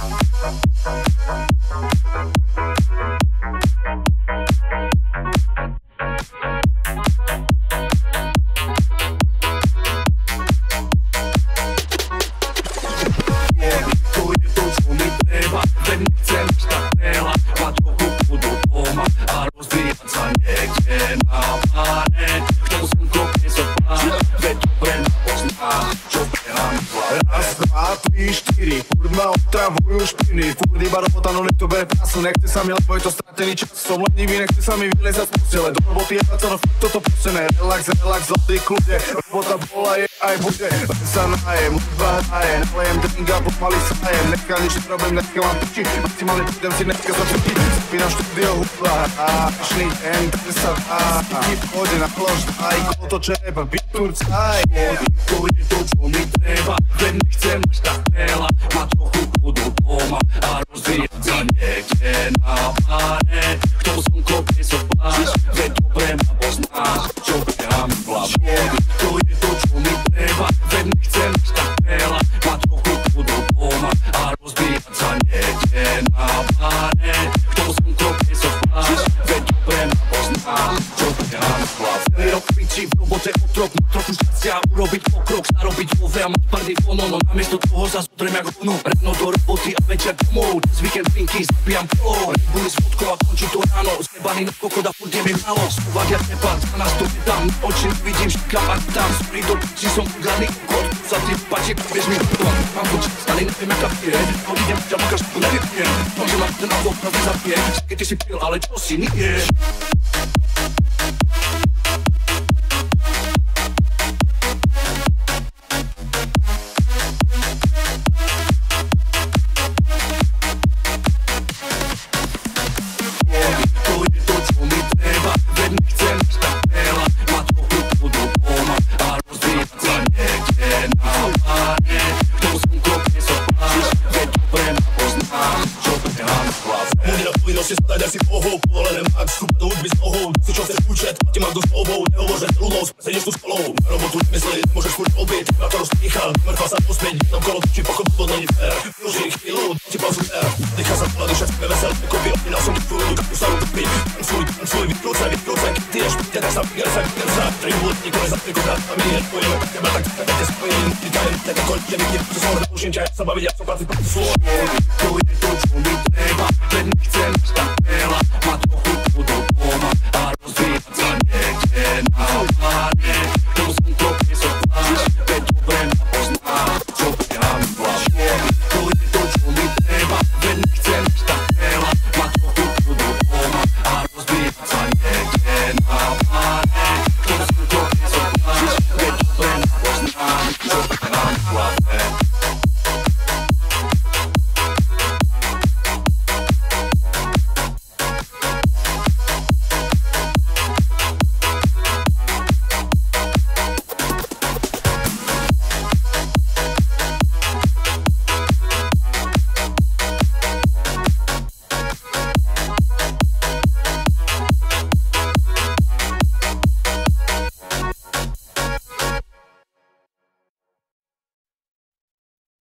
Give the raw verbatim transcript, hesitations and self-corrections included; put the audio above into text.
Nechce sa mi, lebo je to stratený čas. Som lenivý, nechce sa mi vylezať z postele. Do roboty je to no fakt toto prostené. Relax, relax, zlatý kľude. Robota bola je aj bude. Len sa najem, hudba hraje. Nalejem drink a pomaly sajem. Nechka nič nerobím, nechka mám piči. Maximálne pôjdem si nechka začiatiť. Spínam štúdio hudba. A dnešný deň, takže sa dá. Ti pôjde na kloš, aj kolo to čeba. Vyturcaj. To je to, čo mi treba. Len nechcem až tak veľa. Má trochu kľudu doma a rozvíjať sa niekde na páne. Kto som klopne sopáš, veď dobre ma poznáš. Čo behám v hlavu. To je to, čo mi treba. Veď nechcem až tak veľa. Má trochu kľudu doma a rozvíjať sa niekde na páne. Kto som klopne sopáš, veď dobre ma poznáš. Čo behám v hlavu. Celý rok piči v robote otrok. Má trochu šťastia urobiť pokrok. Zarobiť vo ve a mať pardý fono. No namiesto toho zas udrem jak ono. Ráno do roboty a večer domov. Dnes víkend drinky zapijam polo. Boli s vodkou a končí to ráno. Znebaný na kokot a furt je mi málo. Skúvať ja nepad, za nás to tam. Oči nevidím, štikám a tam. Sorry do piči, som ugadný kokot. Za ty pači, vieš mi potom. Mám to čas, ale neviem jaká pije. Odídem, ťa makáš, tu nevypiem. Tom, že mám ten auto, pravde zapije. Keď ty si pil, ale čo si nie. Sedíš tu spolu, na robotu nemyslí, nemôžeš furt robiť. Na to rozpíchal, mŕtva sa posmieť. Jednom kolo točí pochop, to není fér. Využij chvíľu, ti pauzu fér. Dýchá sa pola, duša sme vesel. Kopí, opínal som tu tvůru, tu sa utopí. Tancuj, tancuj, vykrúcaj, vykrúcaj. Ty ješ, teda sa vygrcaj, vygrcaj. Tribut, nikoli za trikrát a my nepojeme. Tak teba, tak tak te spojím. Vykajem, tak ako tě vidím, co som hovoril, užím ťa, sa baviť, ja som práci, práci svoj.